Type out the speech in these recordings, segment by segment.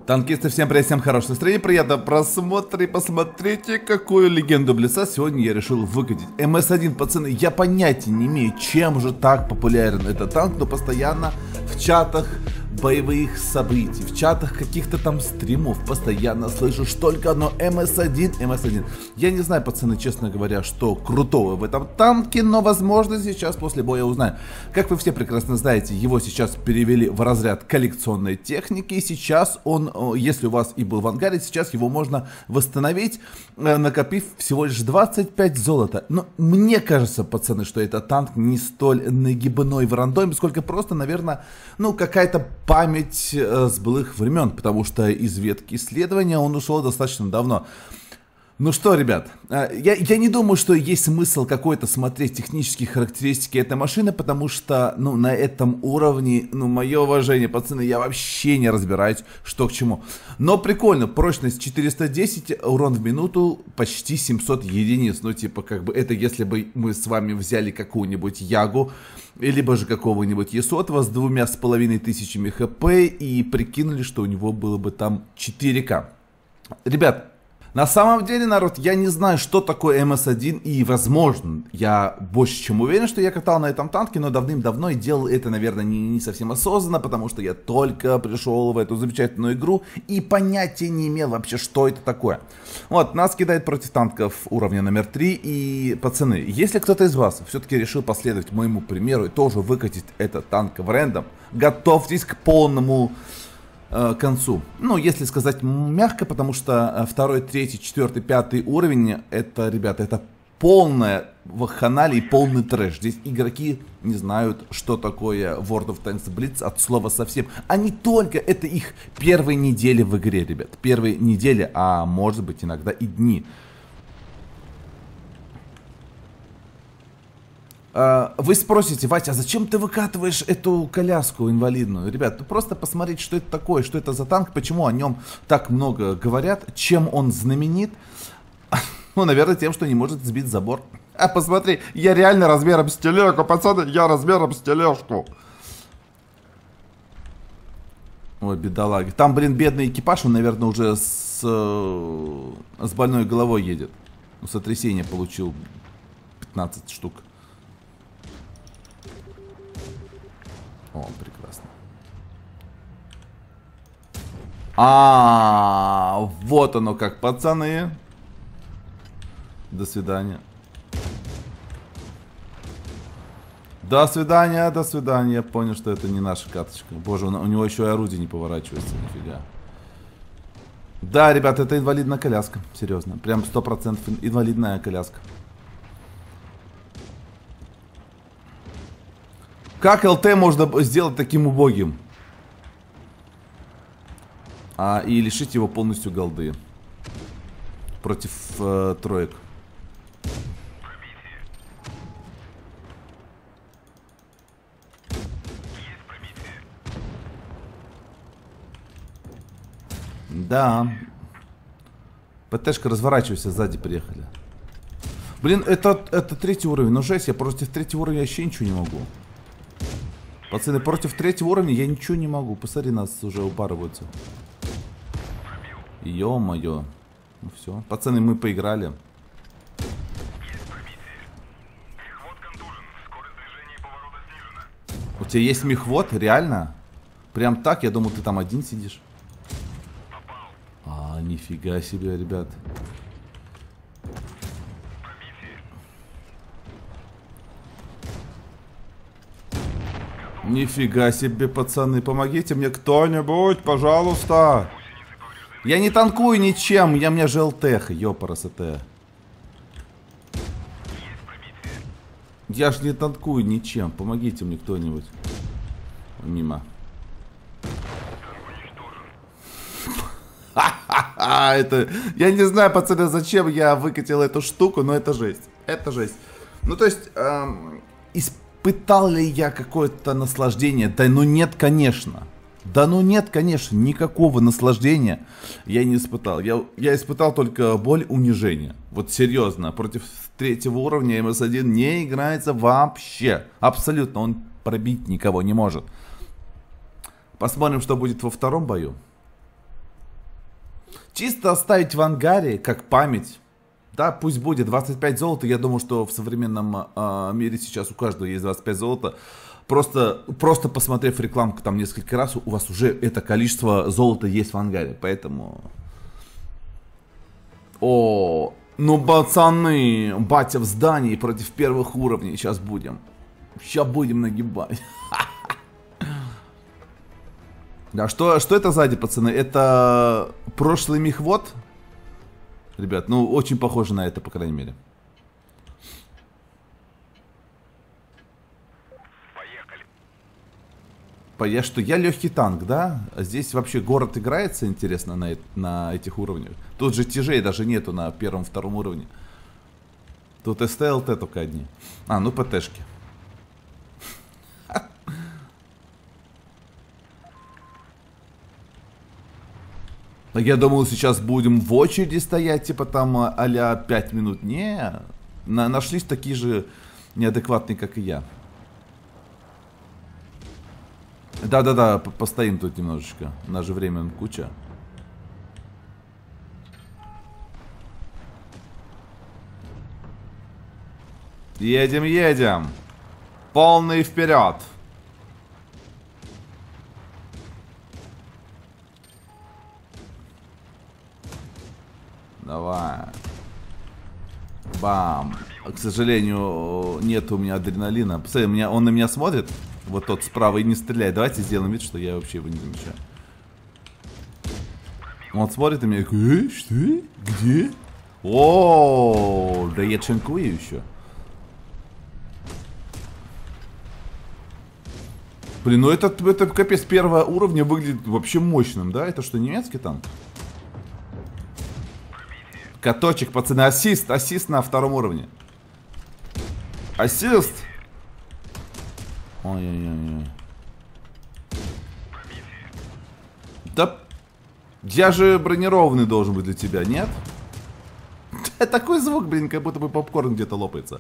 Танкисты, всем привет, всем хорошего настроения, приятного просмотра и посмотрите, какую легенду Блица сегодня я решил выкатить. МС-1, пацаны, я понятия не имею, чем же так популярен этот танк, но постоянно в чатах боевых событий, в чатах каких-то там стримов постоянно слышу только одно МС-1, МС-1. Я не знаю, пацаны, честно говоря, что крутого в этом танке, но возможно сейчас после боя узнаю. Как вы все прекрасно знаете, его сейчас перевели в разряд коллекционной техники, и сейчас он, если у вас и был в ангаре, сейчас его можно восстановить, накопив всего лишь 25 золота. Но мне кажется, пацаны, что этот танк не столь нагибной в рандоме, сколько просто, наверное, ну какая-то память с былых времен, потому что из ветки исследования он ушел достаточно давно. Ну что, ребят, я не думаю, что есть смысл какой-то смотреть технические характеристики этой машины, потому что, ну, на этом уровне, ну, мое уважение, пацаны, я вообще не разбираюсь, что к чему. Но прикольно, прочность 410, урон в минуту почти 700 единиц. Ну, типа, как бы, это если бы мы с вами взяли какую-нибудь Ягу, либо же какого-нибудь Есотова с 2500 хп и прикинули, что у него было бы там 4К. Ребят, на самом деле, народ, я не знаю, что такое МС-1, и, возможно, я больше чем уверен, что я катал на этом танке, но давным-давно и делал это, наверное, не совсем осознанно, потому что я только пришел в эту замечательную игру и понятия не имел вообще, что это такое. Вот, нас кидает против танков уровня номер 3, и, пацаны, если кто-то из вас все-таки решил последовать моему примеру и тоже выкатить этот танк в рэндом, готовьтесь к полному концу. Ну, если сказать мягко, потому что 2, 3, 4, 5 уровень, это, ребята, это полная вакханалия и полный трэш. Здесь игроки не знают, что такое World of Tanks Blitz от слова совсем. А не только, это их первые недели в игре, ребят. Первые недели, а может быть иногда и дни. Вы спросите, Ватя, а зачем ты выкатываешь эту коляску инвалидную? Ребят, ну просто посмотреть, что это такое, что это за танк, почему о нем так много говорят, чем он знаменит. Ну, наверное, тем, что не может сбить забор. А посмотри, я реально размером с тележку, пацаны, я размером с тележку. Ой, бедолаги. Там, блин, бедный экипаж, он, наверное, уже с больной головой едет. Сотрясение получил 15 штук. О, прекрасно. Вот оно как, пацаны. До свидания. До свидания, до свидания. Я понял, что это не наша каточка. Боже, у него еще и орудие не поворачивается, нифига. Да, ребята, это инвалидная коляска. Серьезно, прям 100% инвалидная коляска. Как ЛТ можно сделать таким убогим? И лишить его полностью голды. Против троек. Да. ПТшка, разворачивайся, сзади приехали. Блин, это 3-й уровень, но жесть, я против 3-го уровня вообще ничего не могу. Пацаны, против 3-го уровня я ничего не могу. Посмотри, нас уже упарываются. Ё-моё. Ну все. Пацаны, мы поиграли. У тебя есть мехвод? Реально? Прям так? Я думал, ты там один сидишь. Нифига себе, ребят. Нифига себе, пацаны, помогите мне кто-нибудь, пожалуйста. Я не танкую ничем, у меня же ЛТХ, ёпарасоте. Я ж не танкую ничем, помогите мне кто-нибудь. Мимо. Это... Я не знаю, пацаны, зачем я выкатил эту штуку, но это жесть. Это жесть. Ну, то есть, испытал ли я какое-то наслаждение? Да ну нет, конечно. Да ну нет, конечно, никакого наслаждения я не испытал. Я испытал только боль, унижение. Вот серьезно, против 3-го уровня МС-1 не играется вообще. Абсолютно, он пробить никого не может. Посмотрим, что будет во втором бою. Чисто оставить в ангаре, как память. Да, пусть будет 25 золота. Я думаю, что в современном мире сейчас у каждого есть 25 золота. Просто посмотрев рекламку там несколько раз, у вас уже это количество золота есть в ангаре. Поэтому... О, ну пацаны, батя в здании против первых уровней. Сейчас будем. Сейчас будем нагибать. Да, что это сзади, пацаны? Это прошлый мехвод? Ребят, ну очень похоже на это, по крайней мере. Я что, я легкий танк, да? А здесь вообще город играется, интересно, на этих уровнях. Тут же тяжей даже нету на первом-втором уровне. Тут СТ, ЛТ только одни. А, ну ПТшки. Я думал, сейчас будем в очереди стоять, типа там а-ля 5 минут. Не, нашлись такие же неадекватные, как и я. Да-да-да, постоим тут немножечко. У нас же времени куча. Едем, едем. Полный вперед. Давай. Бам. К сожалению, нет у меня адреналина. Посмотри, он на меня смотрит. Вот тот справа и не стреляет. Давайте сделаем вид, что я вообще его не замечаю. Он смотрит на меня и такой, что? Где? О, да я чанкую еще. Блин, ну это капец первого уровня выглядит вообще мощным, да? Это что, немецкий танк? Каточек, пацаны, ассист на втором уровне. Ассист. Ой-ой-ой. Да, я же бронированный должен быть для тебя, нет? Такой звук, блин, как будто бы попкорн где-то лопается.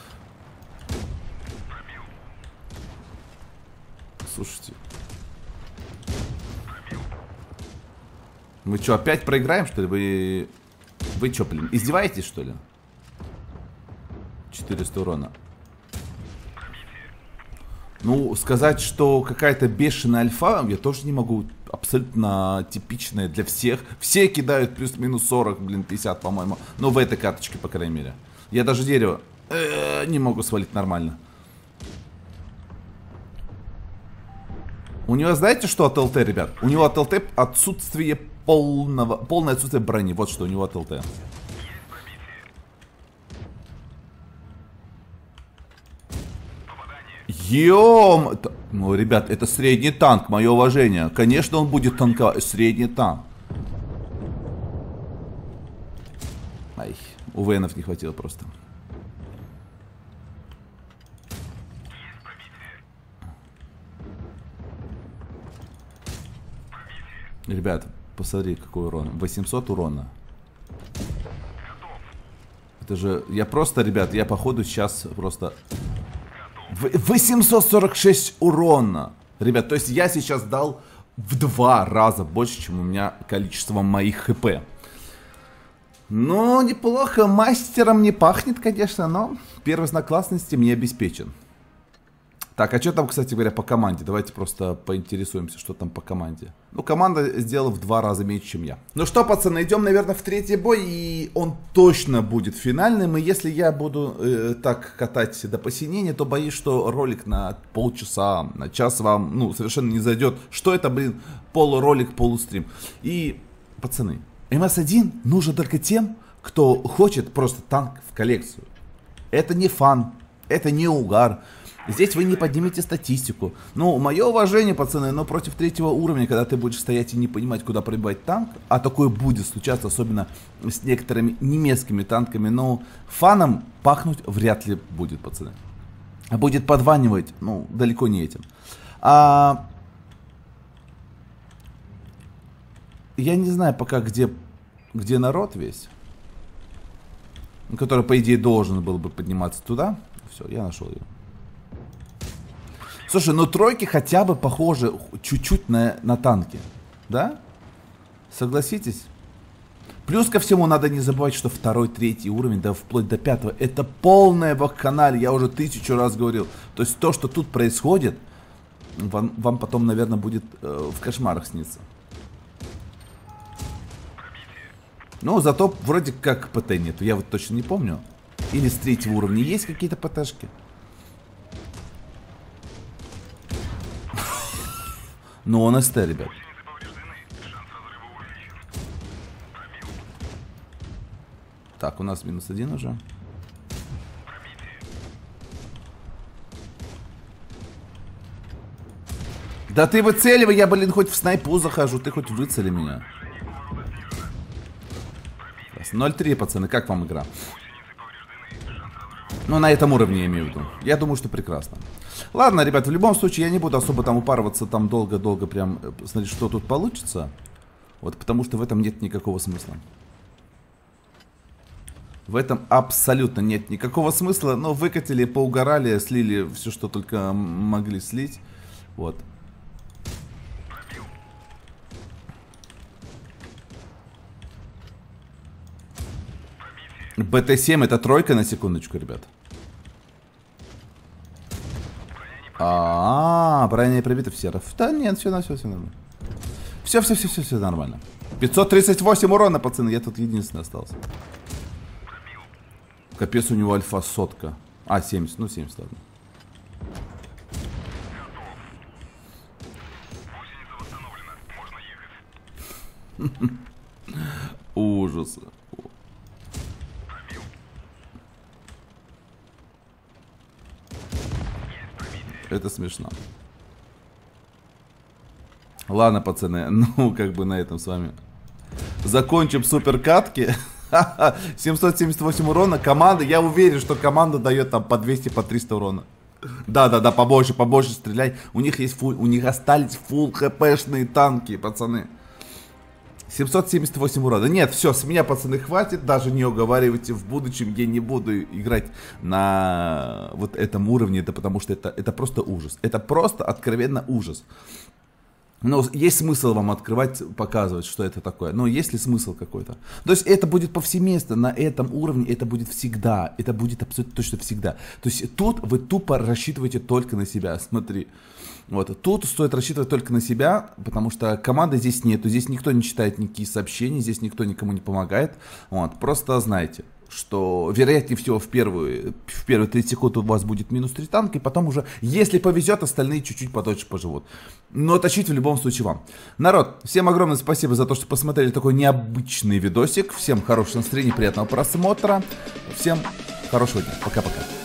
Слушайте. Мы что, опять проиграем, что ли? Вы что, блин, издеваетесь, что ли? 400 урона. Ну, сказать, что какая-то бешеная альфа, я тоже не могу. Абсолютно типичная для всех. Все кидают плюс-минус 40, блин, 50, по-моему. Ну, в этой карточке, по крайней мере. Я даже дерево не могу свалить нормально. У него, знаете, что от ЛТ, ребят? У него от ЛТ отсутствие полное отсутствие брони. Вот что у него от ЛТ. Ём! Ну, ребят, это средний танк, мое уважение. Конечно, он будет танковать. Средний танк. Ай, у ВНов не хватило просто. Ребят, посмотри, какой урон. 800 урона. Это же... Я просто, ребят, я походу сейчас просто... 846 урона. Ребят, то есть я сейчас дал в 2 раза больше, чем у меня количество моих хп. Ну, неплохо. Мастером не пахнет, конечно, но первый знак классности мне обеспечен. Так, а что там, кстати говоря, по команде? Давайте просто поинтересуемся, что там по команде. Ну, команда сделала в 2 раза меньше, чем я. Ну что, пацаны, идем, наверное, в третий бой, и он точно будет финальным. И если я буду так катать до посинения, то боюсь, что ролик на полчаса, на час вам, ну, совершенно не зайдет. Что это, блин, полуролик, полустрим. И, пацаны, МС-1 нужен только тем, кто хочет просто танк в коллекцию. Это не фан, это не угар. Здесь вы не поднимете статистику. Ну, мое уважение, пацаны, но против 3-го уровня, когда ты будешь стоять и не понимать, куда пробивать танк, а такое будет случаться, особенно с некоторыми немецкими танками, но фаном пахнуть вряд ли будет, пацаны. А будет подванивать, ну, далеко не этим. Я не знаю пока, где народ весь, который, по идее, должен был бы подниматься туда. Все, я нашел ее. Слушай, ну тройки хотя бы похожи чуть-чуть на танки. Да? Согласитесь? Плюс ко всему надо не забывать, что 2-й, 3-й уровень, да вплоть до 5-го, это полная вакханалия, я уже 1000 раз говорил. То есть то, что тут происходит, вам потом, наверное, будет в кошмарах сниться. Но зато вроде как ПТ нету, я вот точно не помню. Или с 3-го уровня есть какие-то ПТшки? Ну, он СТ, ребят. Так, у нас -1 уже. Да ты выцеливай, я, блин, хоть в снайпу захожу, ты хоть выцели меня. 0-3, пацаны, как вам игра? Ну, на этом уровне я имею в виду. Я думаю, что прекрасно. Ладно, ребят, в любом случае я не буду особо там упарываться, там долго-долго прям смотреть, что тут получится. Вот, потому что в этом нет никакого смысла. В этом абсолютно нет никакого смысла. Но выкатили, поугорали, слили все, что только могли слить. Вот. БТ-7 это 3 на секундочку, ребят. Броня не пробита в серов. Да нет, все нормально. Все нормально. 538 урона, пацаны, я тут единственный остался. Капец, у него альфа сотка. 70, ну 70, ладно. Ужас. Это смешно. Ладно, пацаны, ну как бы на этом с вами закончим суперкатки. 778 урона. Команда, я уверен, что команда дает там по 200, по 300 урона. Да, побольше стреляй. У них есть у них остались фулл хпшные танки, пацаны. 778 урона. Нет, все, с меня, пацаны, хватит. Даже не уговаривайте, в будущем я не буду играть на вот этом уровне. Это потому что это просто ужас. Это просто откровенно ужас. Но есть смысл вам открывать, показывать, что это такое. Но есть ли смысл какой-то? То есть это будет повсеместно на этом уровне, это будет всегда. Это будет абсолютно точно всегда. То есть тут вы тупо рассчитываете только на себя. Смотри. Вот. Тут стоит рассчитывать только на себя, потому что команды здесь нету. Здесь никто не читает никакие сообщения, здесь никто никому не помогает. Вот. Просто знайте, что вероятнее всего в первые 30 секунд у вас будет -3 танка, и потом уже, если повезет, остальные чуть-чуть подольше поживут. Но тащить в любом случае вам. Народ, всем огромное спасибо за то, что посмотрели такой необычный видосик. Всем хорошего настроения, приятного просмотра. Всем хорошего дня. Пока-пока.